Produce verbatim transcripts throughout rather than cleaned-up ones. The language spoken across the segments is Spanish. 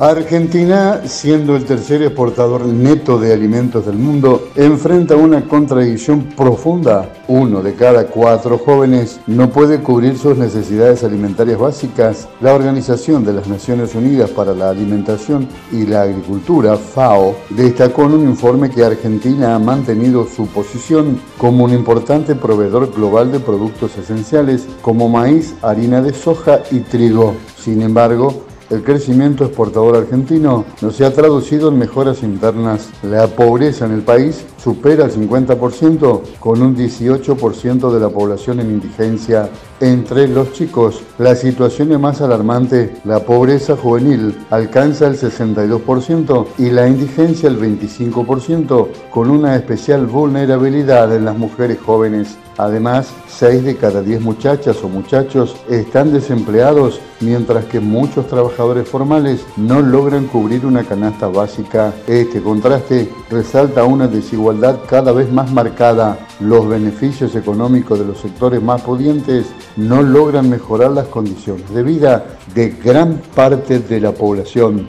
Argentina, siendo el tercer exportador neto de alimentos del mundo, enfrenta una contradicción profunda. Uno de cada cuatro jóvenes no puede cubrir sus necesidades alimentarias básicas. La Organización de las Naciones Unidas para la Alimentación y la Agricultura, FAO, destacó en un informe que Argentina ha mantenido su posición como un importante proveedor global de productos esenciales como maíz, harina de soja y trigo. Sin embargo, el crecimiento exportador argentino no se ha traducido en mejoras internas. La pobreza en el país supera el cincuenta por ciento, con un dieciocho por ciento de la población en indigencia entre los chicos. La situación es más alarmante. La pobreza juvenil alcanza el sesenta y dos por ciento y la indigencia el veinticinco por ciento, con una especial vulnerabilidad en las mujeres jóvenes. Además, seis de cada diez muchachas o muchachos están desempleados, mientras que muchos trabajadores formales no logran cubrir una canasta básica. Este contraste resalta una desigualdad cada vez más marcada. Los beneficios económicos de los sectores más pudientes no logran mejorar las condiciones de vida de gran parte de la población.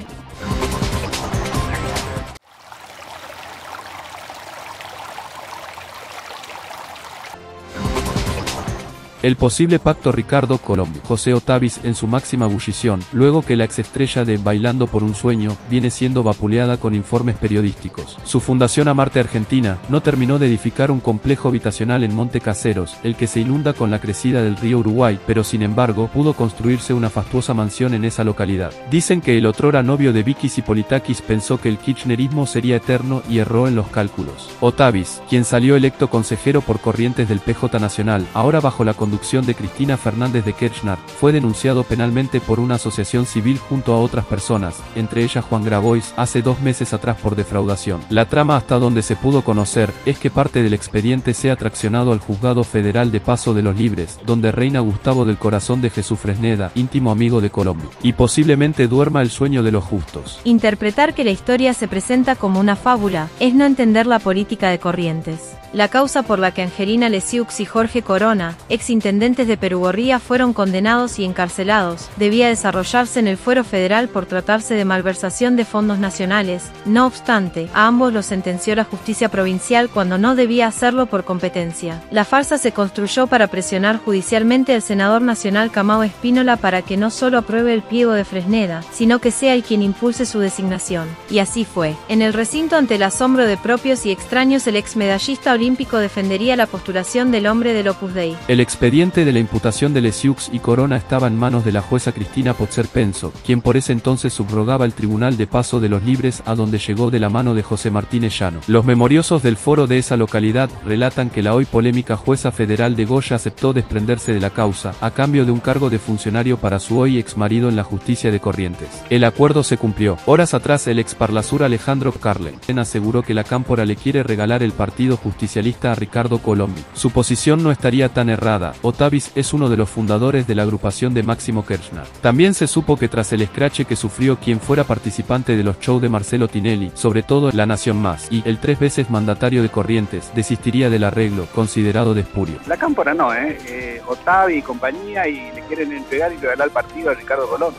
El posible pacto Ricardo Colombo. José Otavis en su máxima ebullición, luego que la exestrella de Bailando por un sueño viene siendo vapuleada con informes periodísticos. Su fundación Amarte Argentina no terminó de edificar un complejo habitacional en Monte Caseros, el que se inunda con la crecida del río Uruguay, pero sin embargo pudo construirse una fastuosa mansión en esa localidad. Dicen que el otrora novio de Vicky Zipolitakis pensó que el kirchnerismo sería eterno y erró en los cálculos. Otavis, quien salió electo consejero por Corrientes del P J Nacional, ahora bajo la conducción de Cristina Fernández de Kirchner, fue denunciado penalmente por una asociación civil junto a otras personas, entre ellas Juan Grabois, hace dos meses atrás por defraudación. La trama, hasta donde se pudo conocer, es que parte del expediente sea traccionado al Juzgado Federal de Paso de los Libres, donde reina Gustavo del Corazón de Jesús Fresneda, íntimo amigo de Colombo, y posiblemente duerma el sueño de los justos. Interpretar que la historia se presenta como una fábula es no entender la política de Corrientes. La causa por la que Angelina Lesiux y Jorge Corona, ex intendentes de Perugorría, fueron condenados y encarcelados, debía desarrollarse en el fuero federal por tratarse de malversación de fondos nacionales. No obstante, a ambos los sentenció la justicia provincial cuando no debía hacerlo por competencia. La farsa se construyó para presionar judicialmente al senador nacional Camao Espínola para que no solo apruebe el pliego de Fresneda, sino que sea el quien impulse su designación. Y así fue. En el recinto, ante el asombro de propios y extraños, el ex medallista olímpico defendería la postulación del hombre del Opus Dei. El expediente de la imputación de Lesiux y Corona estaba en manos de la jueza Cristina Potser Penso, quien por ese entonces subrogaba el Tribunal de Paso de los Libres, a donde llegó de la mano de José Martínez Llano. Los memoriosos del foro de esa localidad relatan que la hoy polémica jueza federal de Goya aceptó desprenderse de la causa, a cambio de un cargo de funcionario para su hoy ex marido en la justicia de Corrientes. El acuerdo se cumplió. Horas atrás, el ex parlasur Alejandro Carlen aseguró que la Cámpora le quiere regalar el partido justicialista a Ricardo Colombo. Su posición no estaría tan errada. Otavis es uno de los fundadores de la agrupación de Máximo Kirchner. También se supo que tras el escrache que sufrió quien fuera participante de los shows de Marcelo Tinelli, sobre todo La Nación Más, y el tres veces mandatario de Corrientes, desistiría del arreglo, considerado de espurio. La Cámpora no, eh, eh Otavi y compañía, y le quieren entregar y regalar el partido a Ricardo Colombo.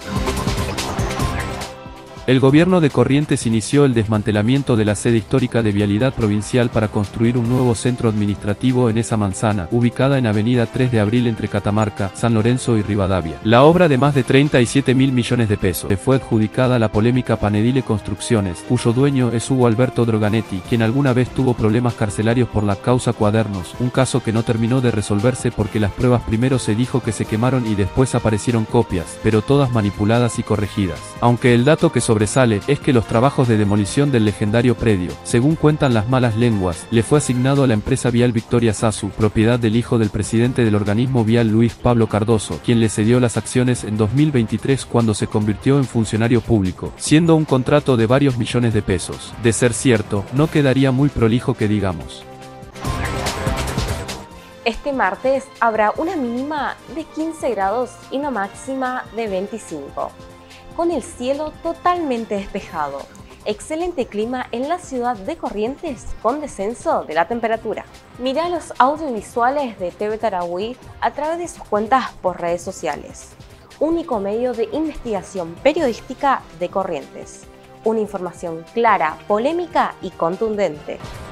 El gobierno de Corrientes inició el desmantelamiento de la sede histórica de Vialidad Provincial para construir un nuevo centro administrativo en esa manzana, ubicada en Avenida tres de abril entre Catamarca, San Lorenzo y Rivadavia. La obra, de más de treinta y siete mil millones de pesos, le fue adjudicada a la polémica Panedile Construcciones, cuyo dueño es Hugo Alberto Droganetti, quien alguna vez tuvo problemas carcelarios por la causa Cuadernos, un caso que no terminó de resolverse porque las pruebas primero se dijo que se quemaron y después aparecieron copias, pero todas manipuladas y corregidas. Aunque el dato que sobresale es que los trabajos de demolición del legendario predio, según cuentan las malas lenguas, le fue asignado a la empresa vial Victoria Sasu, propiedad del hijo del presidente del organismo vial Luis Pablo Cardoso, quien le cedió las acciones en dos mil veintitrés cuando se convirtió en funcionario público, siendo un contrato de varios millones de pesos. De ser cierto, no quedaría muy prolijo que digamos. Este martes habrá una mínima de quince grados y una máxima de veinticinco. Con el cielo totalmente despejado. Excelente clima en la ciudad de Corrientes, con descenso de la temperatura. Mira los audiovisuales de T V Tarahui a través de sus cuentas por redes sociales. único medio de investigación periodística de Corrientes. Una información clara, polémica y contundente.